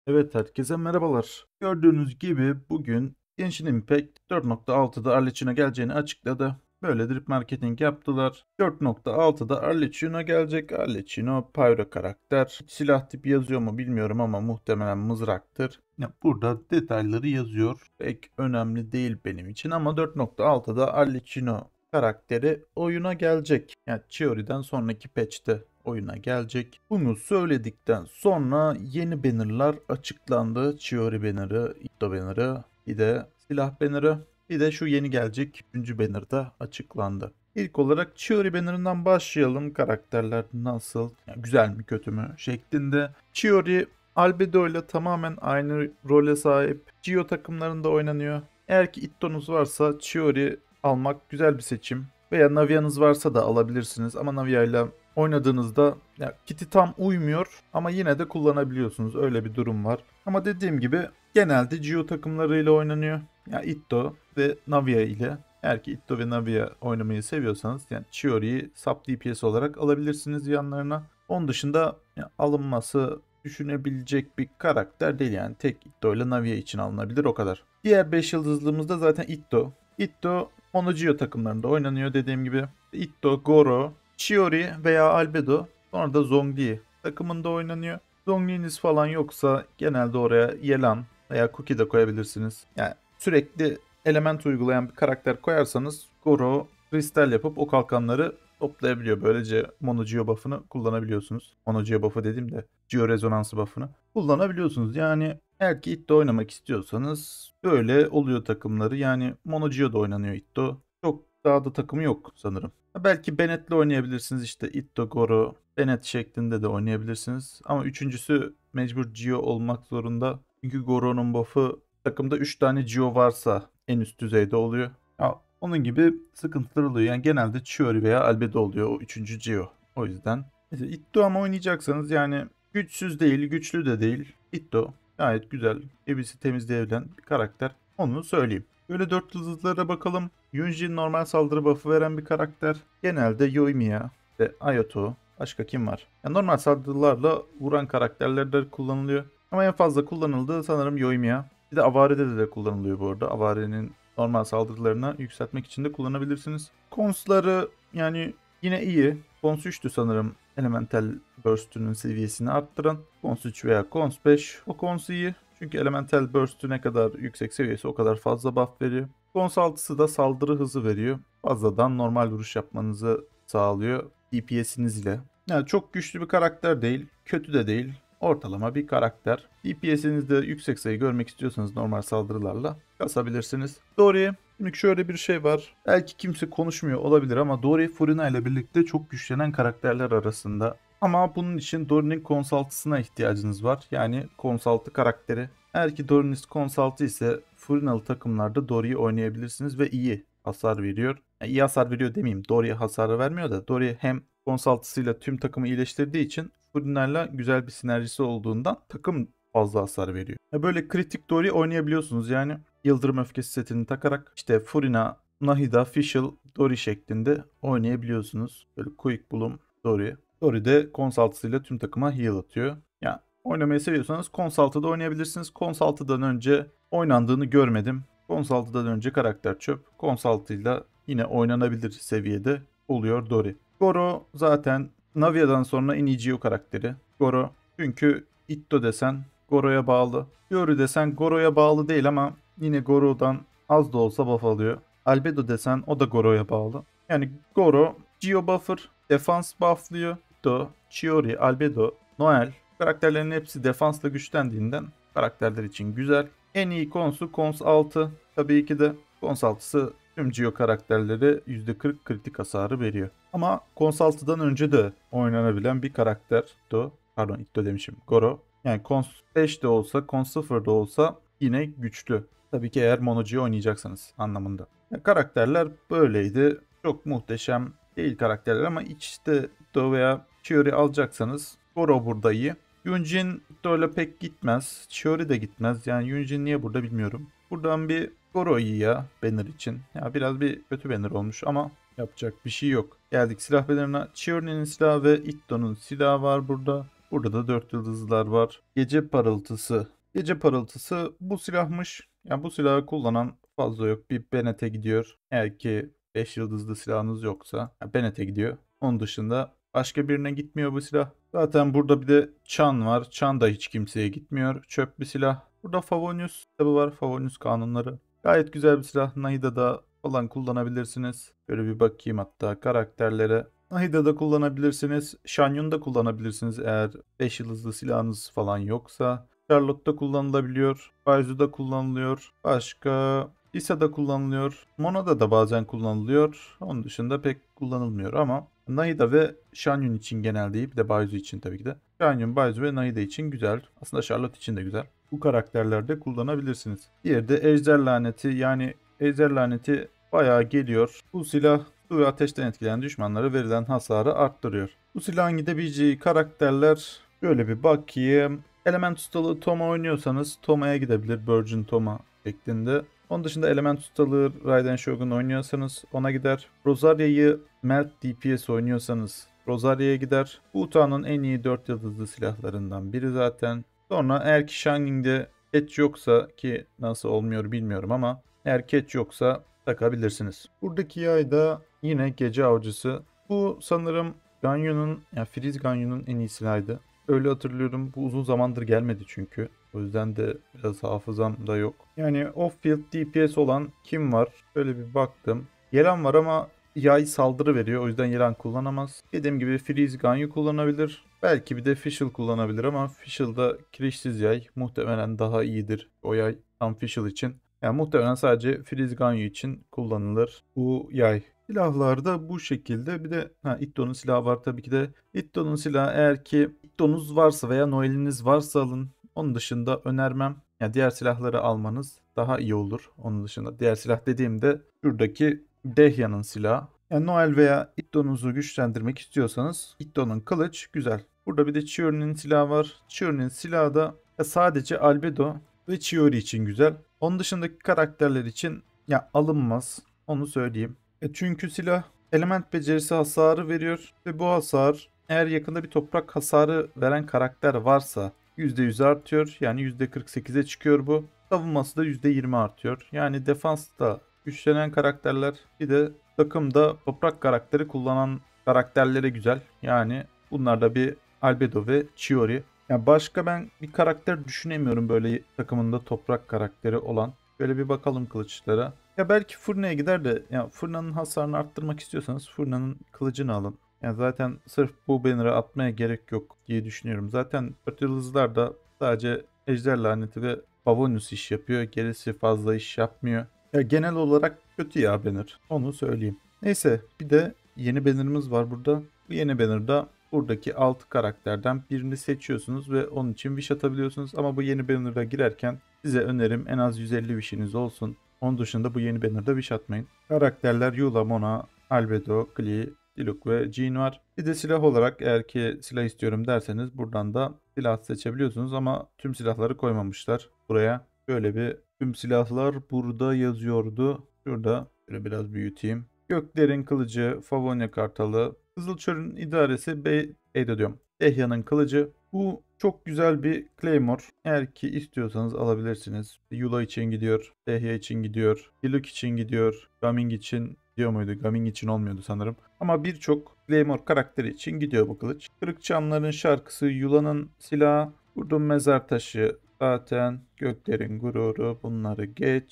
Evet, herkese merhabalar. Gördüğünüz gibi bugün Genshin Impact 4.6'da Arlecchino geleceğini açıkladı. Böyle drip marketing yaptılar. 4.6'da Arlecchino gelecek. Arlecchino Pyro karakter. Silah tipi yazıyor mu bilmiyorum ama muhtemelen mızraktır. Ya burada detayları yazıyor. Pek önemli değil benim için ama 4.6'da Arlecchino karakteri oyuna gelecek. Yani Chiori'den sonraki patch'te oyuna gelecek. Bunu söyledikten sonra yeni bannerlar açıklandı. Chiori bannerı, Itto bannerı, bir de silah bannerı, bir de şu yeni gelecek 3. banner da açıklandı. İlk olarak Chiori bannerından başlayalım. Karakterler nasıl, yani güzel mi kötü mü şeklinde. Chiori Albedo ile tamamen aynı role sahip. Geo takımlarında oynanıyor. Eğer ki Itto'nuz varsa Chiori almak güzel bir seçim. Veya Navia'nız varsa da alabilirsiniz ama Navia ile oynadığınızda ya, kit'i tam uymuyor ama yine de kullanabiliyorsunuz. Öyle bir durum var. Ama dediğim gibi genelde Geo takımlarıyla oynanıyor. Ya Itto ve Navia ile. Eğer ki Itto ve Navia oynamayı seviyorsanız yani Chiori'yi sub DPS olarak alabilirsiniz yanlarına. Onun dışında ya, alınması düşünebilecek bir karakter değil yani. Tek Itto ile Navia için alınabilir o kadar. Diğer 5 yıldızlığımız da zaten Itto. Itto Mono Geo takımlarında oynanıyor dediğim gibi. Itto, Goro, Chiori veya Albedo. Sonra da Zhongli takımında oynanıyor. Zhongli'niz falan yoksa genelde oraya Yelan veya Cookie de koyabilirsiniz. Yani sürekli element uygulayan bir karakter koyarsanız Goro kristal yapıp o kalkanları toplayabiliyor. Böylece Mono Geo buff'ını kullanabiliyorsunuz. Mono Geo buff'ı dediğim de Geo rezonansı buff'ını kullanabiliyorsunuz. Yani eğer ki Itto oynamak istiyorsanız böyle oluyor takımları. Yani Mono Geo'da oynanıyor Itto. Çok daha da takımı yok sanırım. Belki Bennett'le oynayabilirsiniz işte Itto, Goro, Bennett şeklinde de oynayabilirsiniz. Ama üçüncüsü mecbur Geo olmak zorunda. Çünkü Goro'nun buff'ı takımda 3 tane Geo varsa en üst düzeyde oluyor. Ya, onun gibi sıkıntılar oluyor. Yani genelde Chiori veya Albedo oluyor o üçüncü Geo. O yüzden. Mesela Itto ama oynayacaksanız yani güçsüz değil, güçlü de değil. Itto gayet güzel. Hepsi temizleyebilen bir karakter. Onu söyleyeyim. Böyle 4 yıldızlara bakalım. Yunjin normal saldırı buff'ı veren bir karakter. Genelde Yoimiya ve Ayato. Başka kim var? Yani normal saldırılarla vuran karakterlerde kullanılıyor. Ama en fazla kullanıldığı sanırım Yoimiya. Bir de Avare'de de kullanılıyor bu arada. Avare'nin normal saldırılarına yükseltmek için de kullanabilirsiniz. Konsları yani yine iyi. Kons 3'tü sanırım. Elemental Burst'ünün seviyesini arttıran. Kons 3 veya Kons 5. O Kons iyi. Çünkü Elemental Burst'ü ne kadar yüksek seviyesi o kadar fazla buff veriyor. Kons 6'sı da saldırı hızı veriyor. Fazladan normal vuruş yapmanızı sağlıyor DPS'iniz ile. Yani çok güçlü bir karakter değil, kötü de değil. Ortalama bir karakter. DPS'inizde yüksek sayı görmek istiyorsanız normal saldırılarla kasabilirsiniz. Dory, şimdi şöyle bir şey var. Belki kimse konuşmuyor olabilir ama Dory Furina ile birlikte çok güçlenen karakterler arasında. Ama bunun için Dory'nin konsaltısına ihtiyacınız var. Yani konsaltı karakteri. Eğer ki Dory'niz konsaltı ise Furinalı takımlarda Dory'yi oynayabilirsiniz ve iyi hasar veriyor. Yani iyi hasar veriyor demeyeyim. Dory'ye hasar vermiyor da Dory hem konsaltısıyla tüm takımı iyileştirdiği için Furina'yla güzel bir sinerjisi olduğundan takım fazla hasar veriyor. Böyle kritik Dory oynayabiliyorsunuz yani. Yıldırım Öfkesi setini takarak işte Furina, Nahida, Fischl, Dory şeklinde oynayabiliyorsunuz. Böyle Quick Bloom Dory. Dory de konsaltısıyla tüm takıma heal atıyor. Yani oynamayı seviyorsanız Consult'da oynayabilirsiniz. Consult'dan önce oynandığını görmedim. Consult'dan önce karakter çöp. Consult'ıyla yine oynanabilir seviyede oluyor Dory. Goro zaten Navia'dan sonra en iyi Geo karakteri. Goro çünkü Itto desen Goro'ya bağlı. Yori desen Goro'ya bağlı değil ama yine Goro'dan az da olsa buff alıyor. Albedo desen o da Goro'ya bağlı. Yani Goro, Geo buffer, defans bufflıyor. Itto, Chiori, Albedo, Noel karakterlerin hepsi defansla güçlendiğinden karakterler için güzel. En iyi konsu Kons 6. Tabii ki de Kons 6'sı tüm Geo karakterleri %40 kritik hasarı veriyor. Ama Kons 6'dan önce de oynanabilen bir karakter. Itto. Pardon Itto demişim. Goro. Yani Cons 5 de olsa, Cons 0 da olsa yine güçlü. Tabii ki eğer Mono Geo oynayacaksanız anlamında. Karakterler böyleydi. Çok muhteşem değil karakterler ama işte Itto veya Chiori alacaksanız Goro burada iyi. Yunjin Itto'yla pek gitmez. Chiori de gitmez. Yani Yunjin niye burada bilmiyorum. Buradan bir Goro iyi ya banner için. Ya biraz bir kötü banner olmuş ama yapacak bir şey yok. Geldik silah bannerına. Chiori'nin silahı ve Itto'nun silahı var burada. Burada da 4 yıldızlılar var. Gece parıltısı. Gece parıltısı bu silahmış. Yani bu silahı kullanan fazla yok. Bir Bennett'e gidiyor. Eğer ki 5 yıldızlı silahınız yoksa Bennett'e gidiyor. Onun dışında başka birine gitmiyor bu silah. Zaten burada bir de Çan var. Çan da hiç kimseye gitmiyor. Çöp bir silah. Burada Favonius kitabı var. Favonius kanunları. Gayet güzel bir silah. Nahida'da falan kullanabilirsiniz. Böyle bir bakayım hatta karakterlere. Nahida'da kullanabilirsiniz. Shanyun'da kullanabilirsiniz eğer 5 yıldızlı silahınız falan yoksa. Charlotte'da kullanılabiliyor. Baizu'da kullanılıyor. Başka Isa'da kullanılıyor. Mona'da da bazen kullanılıyor. Onun dışında pek kullanılmıyor ama Nahida ve Shanyun için genel değil. Bir de Baizu için tabii ki de. Shanyun, Baizu ve Nahida için güzel. Aslında Charlotte için de güzel. Bu karakterlerde kullanabilirsiniz. Diğeri de Ejder Laneti. Yani Ejder Laneti bayağı geliyor. Bu silah su ve ateşten etkilenen düşmanlara verilen hasarı arttırıyor. Bu silahın gidebileceği karakterler şöyle bir bakayım. Element ustalığı Toma oynuyorsanız Toma'ya gidebilir. Virgin Toma şeklinde. Onun dışında element ustalığı Raiden Shogun oynuyorsanız ona gider. Rosaria'yı Melt DPS oynuyorsanız Rosaria'ya gider. Bu Utah'ın en iyi 4 yıldızlı silahlarından biri zaten. Sonra eğer ki Shining'de catch yoksa ki nasıl olmuyor bilmiyorum ama eğer catch yoksa takabilirsiniz. Buradaki yay da yine gece avcısı. Bu sanırım Ganyu'nun yani Freeze Ganyu'nun en iyi silahıydı. Öyle hatırlıyorum. Bu uzun zamandır gelmedi çünkü. O yüzden de biraz hafızam da yok. Yani off-field DPS olan kim var? Şöyle bir baktım. Yelan var ama yay saldırı veriyor. O yüzden Yelan kullanamaz. Dediğim gibi Freeze Ganyu kullanabilir. Belki bir de Fischl kullanabilir ama Fischl'da kirişsiz yay muhtemelen daha iyidir. O yay tam Fischl için. Yani muhtemelen sadece Freeze Ganyu için kullanılır bu yay. Silahlar da bu şekilde. Bir de Itto'nun silahı var tabii ki de. Itto'nun silahı eğer ki Itto'nuz varsa veya Noel'iniz varsa alın. Onun dışında önermem. Ya diğer silahları almanız daha iyi olur. Onun dışında diğer silah dediğimde şuradaki Dehya'nın silahı. Yani Noel veya Itto'nuzu güçlendirmek istiyorsanız Itto'nun kılıç güzel. Burada bir de Chiori'nin silahı var. Chiori'nin silahı da sadece Albedo ve Chiori için güzel. Onun dışındaki karakterler için ya alınmaz. Onu söyleyeyim. Çünkü silah element becerisi hasarı veriyor ve bu hasar eğer yakında bir toprak hasarı veren karakter varsa %100 artıyor. Yani %48'e çıkıyor bu. Savunması da %20 artıyor. Yani defansta güçlenen karakterler bir de takımda toprak karakteri kullanan karakterlere güzel. Yani bunlar da bir Albedo ve Chiori. Yani başka ben bir karakter düşünemiyorum böyle takımında toprak karakteri olan. Böyle bir bakalım kılıçlara. Ya belki Furne'ye gider de ya Furne'nin hasarını arttırmak istiyorsanız Furne'nin kılıcını alın. Yani zaten sırf bu banner'ı atmaya gerek yok diye düşünüyorum. Zaten 4 yıldızlar da sadece Ejder Laneti ve Favonius iş yapıyor. Gerisi fazla iş yapmıyor. Ya genel olarak kötü ya banner. Onu söyleyeyim. Neyse bir de yeni banner'ımız var burada. Bu yeni banner'da buradaki 6 karakterden birini seçiyorsunuz ve onun için wish atabiliyorsunuz. Ama bu yeni banner'a girerken size önerim en az 150 wish'iniz olsun. Onun dışında bu yeni banner'da wish atmayın. Karakterler Yula, Mona, Albedo, Klee, Diluc ve Jean var. Bir de silah olarak eğer ki silah istiyorum derseniz buradan da silah seçebiliyorsunuz ama tüm silahları koymamışlar buraya. Böyle bir tüm silahlar burada yazıyordu. Şurada böyle biraz büyüteyim. Göklerin kılıcı, Favonia kartalı, Kızılçör'ün idaresi diyorum. Dehya'nın kılıcı. Bu çok güzel bir Claymore. Eğer ki istiyorsanız alabilirsiniz. Yula için gidiyor. Dehya için gidiyor. Diluc için gidiyor. Gaming için gidiyor muydu? Gaming için olmuyordu sanırım. Ama birçok Claymore karakteri için gidiyor bu kılıç. Kırık Çamların şarkısı, Yula'nın silahı, Vurdum mezar taşı, zaten Göklerin gururu, bunları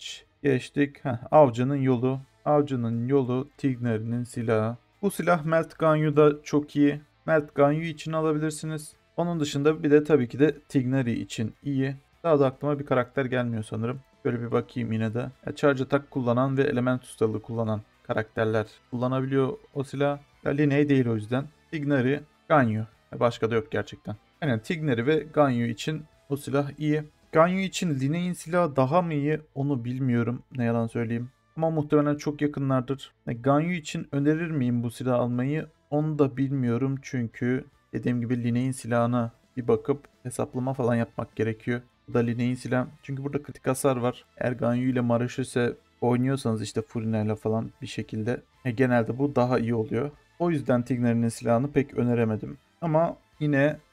geçtik. Avcının yolu. Avcının yolu, Tigner'in silahı. Bu silah Melt Ganyu'da çok iyi. Melt Ganyu için alabilirsiniz. Onun dışında bir de tabii ki de Tigneri için iyi. Daha da aklıma bir karakter gelmiyor sanırım. Şöyle bir bakayım yine de. Charge Attack kullanan ve element ustalığı kullanan karakterler kullanabiliyor o silah. Line'ye değil o yüzden. Tigneri, Ganyu. Başka da yok gerçekten. Aynen Tigneri ve Ganyu için o silah iyi. Ganyu için Line'in silahı daha mı iyi onu bilmiyorum. Ne yalan söyleyeyim. Ama muhtemelen çok yakınlardır. Ganyu için önerir miyim bu silahı almayı? Onu da bilmiyorum çünkü dediğim gibi Line'in silahına bir bakıp hesaplama falan yapmak gerekiyor. Bu da Line'in silahı. Çünkü burada kritik hasar var. Eğer Ganyu ile Marushuse oynuyorsanız işte Furina ile falan bir şekilde genelde bu daha iyi oluyor. O yüzden Tigner'in silahını pek öneremedim. Ama yine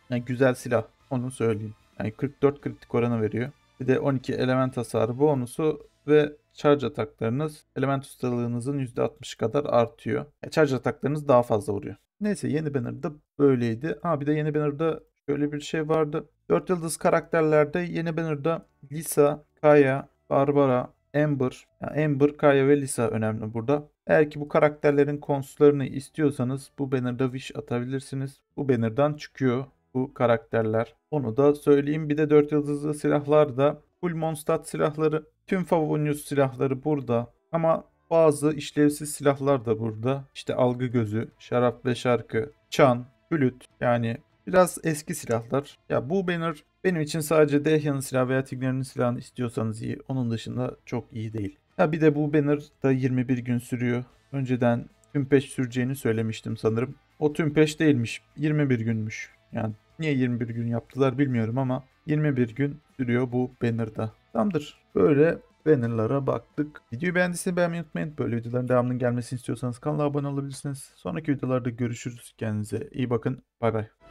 Yani güzel silah. Onu söyleyeyim. Yani 44 kritik oranı veriyor. Bir de 12 element hasarı bonusu ve charge ataklarınız element ustalığınızın %60 kadar artıyor. Charge ataklarınız daha fazla vuruyor. Neyse yeni banner'da böyleydi. Bir de yeni banner'da şöyle bir şey vardı. 4 yıldız karakterlerde yeni banner'da Lisa, Kaeya, Barbara, Amber, yani Amber, Kaeya ve Lisa önemli burada. Eğer ki bu karakterlerin konslarını istiyorsanız bu banner'da wish atabilirsiniz. Bu banner'dan çıkıyor bu karakterler. Onu da söyleyeyim. Bir de 4 yıldızlı silahlar da full Mondstadt silahları. Tüm Favonius silahları burada. Ama bazı işlevsiz silahlar da burada. İşte algı gözü, şarap ve şarkı, çan, flüt, yani biraz eski silahlar. Ya bu banner benim için sadece Dehya'nın silahı veya Tigner'in silahını istiyorsanız iyi. Onun dışında çok iyi değil. Bir de bu banner da 21 gün sürüyor. Önceden tüm peş süreceğini söylemiştim sanırım. O tüm peş değilmiş. 21 günmüş. Yani niye 21 gün yaptılar bilmiyorum ama 21 gün sürüyor bu banner'da. Tamamdır. Böyle banner'lara baktık. Videoyu beğendiyseniz beğenmeyi unutmayın. Böyle videoların devamının gelmesini istiyorsanız kanala abone olabilirsiniz. Sonraki videolarda görüşürüz. Kendinize iyi bakın. Bay bay.